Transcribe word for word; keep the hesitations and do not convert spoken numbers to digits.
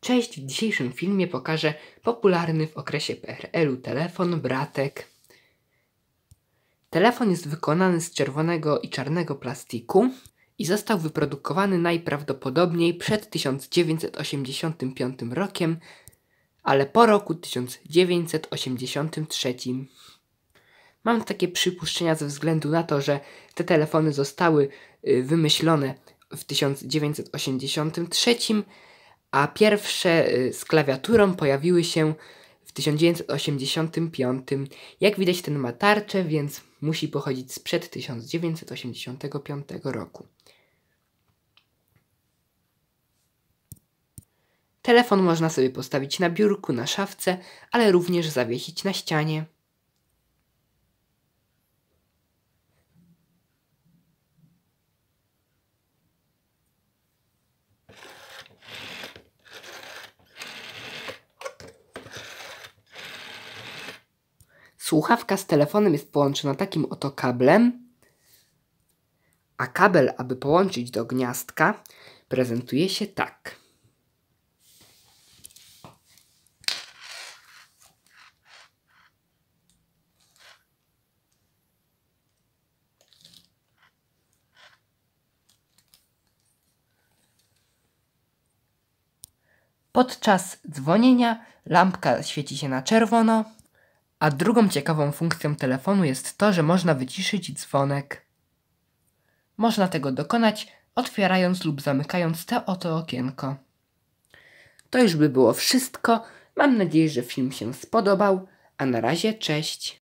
Cześć, w dzisiejszym filmie pokażę popularny w okresie P R L u telefon Bratek. Telefon jest wykonany z czerwonego i czarnego plastiku i został wyprodukowany najprawdopodobniej przed tysiąc dziewięćset osiemdziesiątym piątym rokiem, ale po roku tysiąc dziewięćset osiemdziesiątym trzecim. Mam takie przypuszczenia ze względu na to, że te telefony zostały y, wymyślone w tysiąc dziewięćset osiemdziesiątym trzecim, a pierwsze y, z klawiaturą pojawiły się w tysiąc dziewięćset osiemdziesiątym piątym. Jak widać, ten ma tarczę, więc musi pochodzić sprzed tysiąc dziewięćset osiemdziesiątego piątego roku. Telefon można sobie postawić na biurku, na szafce, ale również zawiesić na ścianie. Słuchawka z telefonem jest połączona takim oto kablem, a kabel, aby połączyć do gniazdka, prezentuje się tak. Podczas dzwonienia lampka świeci się na czerwono, a drugą ciekawą funkcją telefonu jest to, że można wyciszyć dzwonek. Można tego dokonać otwierając lub zamykając to oto okienko. To już by było wszystko. Mam nadzieję, że film się spodobał, a na razie cześć.